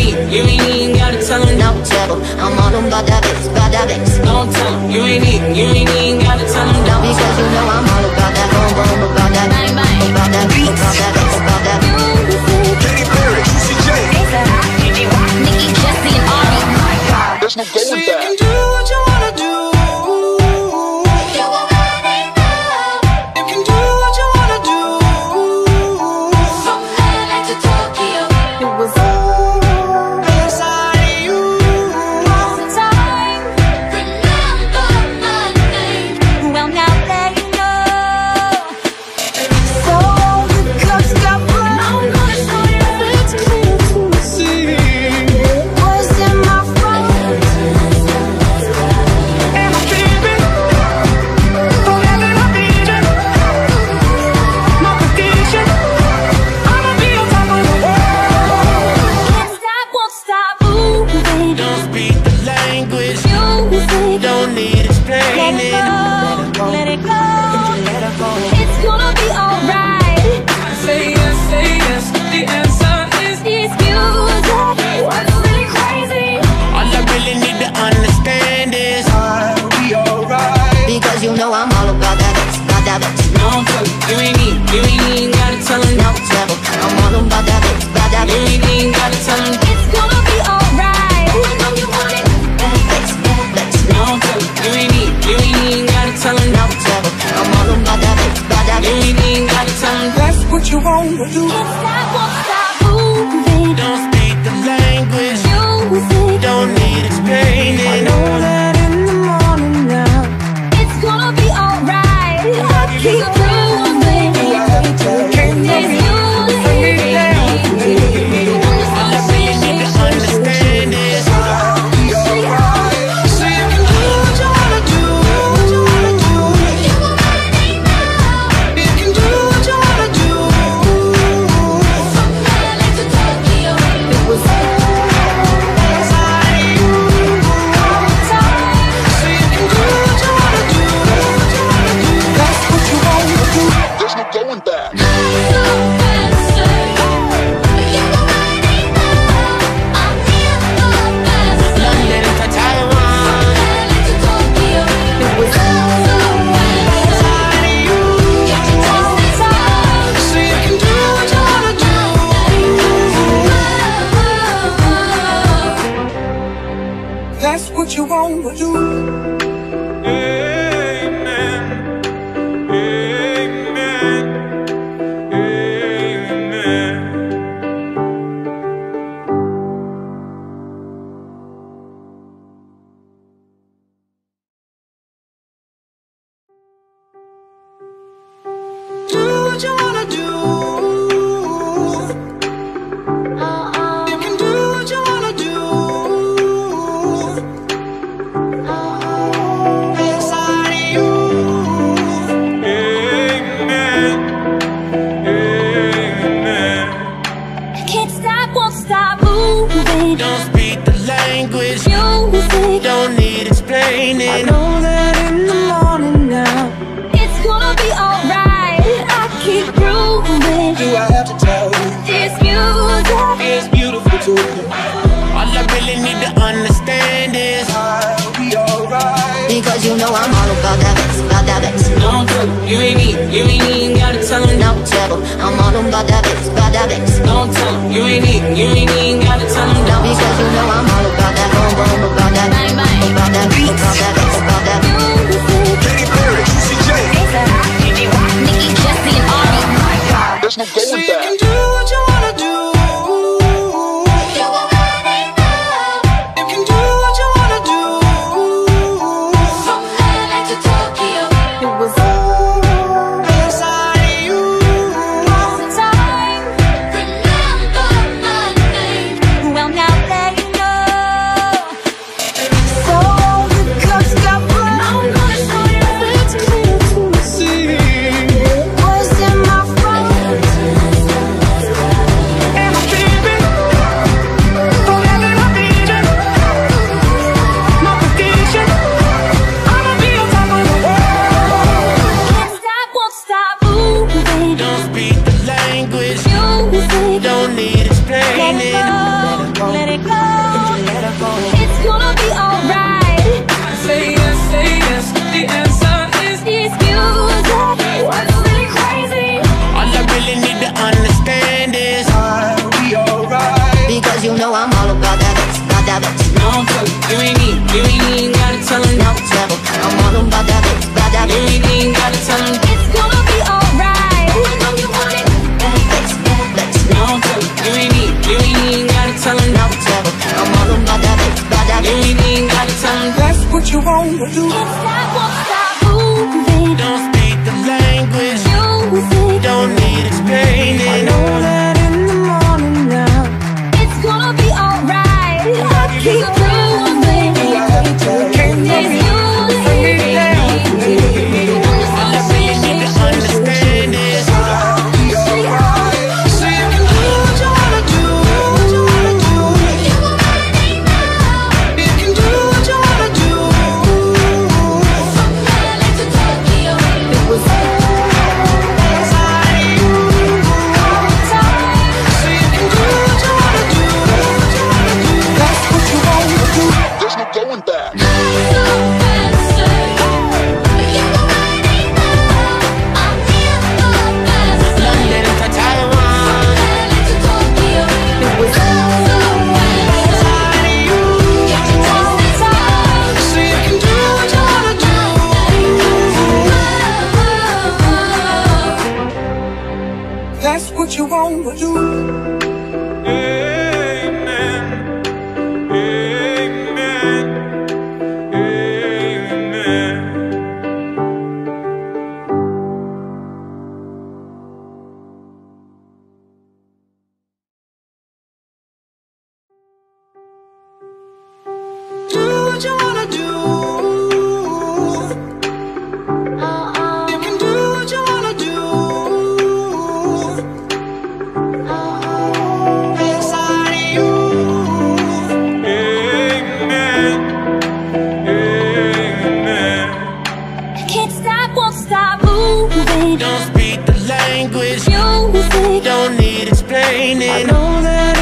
even gotta tell him. No trouble, I'm on him by that bitch, by that bitch. Don't tell him, you ain't even gotta tell him. No, because you know I'm all about that boom boom, about that bang bang, about that beat, about that bitch, about that. Katy Perry, Juicy J, Nikki, Jesse, and Ari. My God, there's no going So you back. can do what you wanna do. you already know. You can do what you wanna do. From LA to Tokyo, It was all inside of you. all the time. Remember my name. Well, now that you know. So the cups got blood. I'm gonna show you It's clear to see what's in my front. And my baby, forever I need you. My prediction, I'ma be on top of the world. Can't stop, won't stop moving. Don't speak the language, Music, don't need explaining. let it go. It's gonna be alright. Say yes, the answer is This music, what's really crazy? All I really need to understand is I'll be alright. Because you know I'm all about that bitch, about that bitch. no trouble. You ain't even gotta tell him. No trouble, I'm all about that bitch, about that You bitch. ain't even gotta tell him. It's gonna be alright. I know you want it. Bad bitch, bad bitch. No trouble. You ain't even gotta tell him. No trouble, I'm all about that bitch, about that You bitch. ain't even gotta tell him. That's what you wanna do. Can't stop, won't stop moving. don't speak the language, Music, don't need explaining. That in the morning now. it's gonna be alright. I keep proving Do I have to tell you? this music. All I really need to understand is I'll be alright. So you can do what you wanna do. You already know. You can do what you wanna do. From LA to Tokyo, It was all inside of you. all the time. So you can do what you wanna do. That's what you wanna do. There's no going back. So fancy. You already know. I'm here for the best. London to Taiwan. LA to Tokyo, It was all so fancy. inside of you. Get your taste this time. So you can do what you wanna do. That's what you wanna do. Amen. Amen. Amen. Do what you wanna do. You can do what you wanna do. Inside of you. Amen. Amen. Can't stop, won't stop moving. Don't speak the language, Music, don't need explaining. Know that in the morning now. it's gonna be alright. I keep proving Do I have to tell you? this music. It's beautiful too. All I really need to understand is I'll be alright. Because you know I'm all about that bitch, about that bitch. No trouble. You ain't even gotta tell him. No trouble, I'm all about that bitch, about that bitch. No tell him. You ain't even gotta tell him. No, because you know I'm all about that boom boom, about that bang bang, about that beat, about that bitch, about that. Katy Perry, Juicy J, Nikki, Jesse, and Ari. My God, there's no So going you back. can do what you wanna do. you already know. You can do what you wanna do. From LA to Tokyo, It was all inside of you. all the time. Remember my name. Well, now that you know. So the cups got blood. I'm gonna show you It's clear to see what's in my front. what you wanna do. Can't stop, won't stop moving. Don't speak the language. Music, Don't need explaining. I know that in the morning now, it's gonna be alright. I keep moving. can you It's be All I really need to understand is so you can do what you wanna do, what you wanna do. You can do what you wanna do. It was There's no going back. London to Taiwan. So you can do what you wanna do. That's what you wanna do. Amen. Amen. Amen. Do what you wanna do. You can do what you wanna do. Inside of you. Amen. Amen. Can't stop, won't stop moving. Don't speak the language. Music, Don't need explaining. I know that